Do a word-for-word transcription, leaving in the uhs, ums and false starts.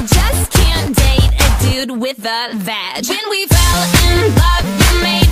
just can't date a dude with a vag. When we fell in love, you made